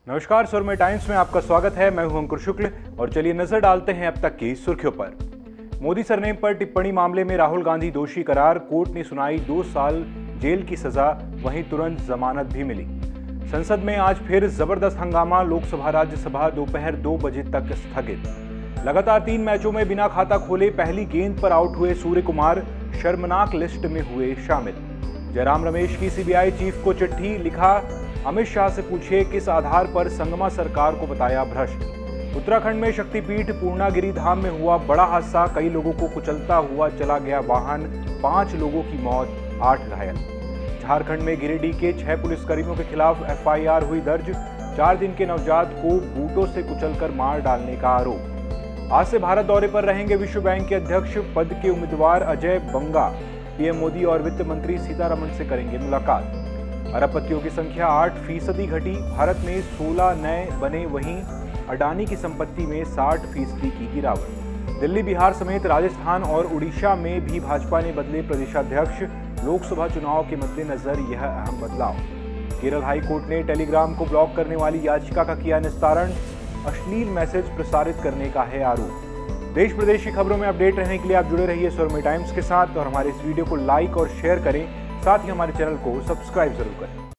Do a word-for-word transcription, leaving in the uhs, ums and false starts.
नमस्कार, सुरमई टाइम्स में आपका स्वागत है। मैं हूं अंकुर शुक्ल और चलिए नजर डालते हैं अब तक की सुर्खियों पर। मोदी सरनेम पर टिप्पणी मामले में राहुल गांधी दोषी करार, कोर्ट ने सुनाई दो साल जेल की सजा, वहीं तुरंत जमानत भी मिली। संसद में आज फिर जबरदस्त हंगामा, लोकसभा राज्यसभा दोपहर दो बजे तक स्थगित। लगातार तीन मैचों में बिना खाता खोले पहली गेंद पर आउट हुए सूर्य कुमार, शर्मनाक लिस्ट में हुए शामिल। जयराम रमेश की सीबीआई चीफ को चिट्ठी, लिखा अमित शाह से पूछे किस आधार पर संगमा सरकार को बताया भ्रष्ट। उत्तराखंड में शक्तिपीठ पूर्णागिरि धाम में हुआ बड़ा हादसा, कई लोगों को कुचलता हुआ चला गया वाहन, पांच लोगों की मौत, आठ घायल। झारखंड में गिरिडीह के छह पुलिसकर्मियों के खिलाफ एफआईआर हुई दर्ज, चार दिन के नवजात को बूटों से कुचलकर मार डालने का आरोप। आज से भारत दौरे पर रहेंगे विश्व बैंक के अध्यक्ष पद के उम्मीदवार अजय बंगा। पीएम मोदी और वित्त मंत्री सीतारमण से करेंगे मुलाकात। अरबपतियों की संख्या आठ फीसदी घटी, भारत में सोलह नए बने, वहीं अडानी की संपत्ति में साठ फीसदी की गिरावट। दिल्ली, बिहार समेत राजस्थान और उड़ीसा में भी भाजपा ने बदले प्रदेशाध्यक्ष, लोकसभा चुनाव के मद्देनजर यह अहम बदलाव। केरल हाई कोर्ट ने टेलीग्राम को ब्लॉक करने वाली याचिका का किया निस्तारण, अश्लील मैसेज प्रसारित करने का है आरोप। देश प्रदेश की खबरों में अपडेट रहने के लिए आप जुड़े रहिए सुरमई टाइम्स के साथ और हमारे इस वीडियो को लाइक और शेयर करें, साथ ही हमारे चैनल को सब्सक्राइब जरूर करें।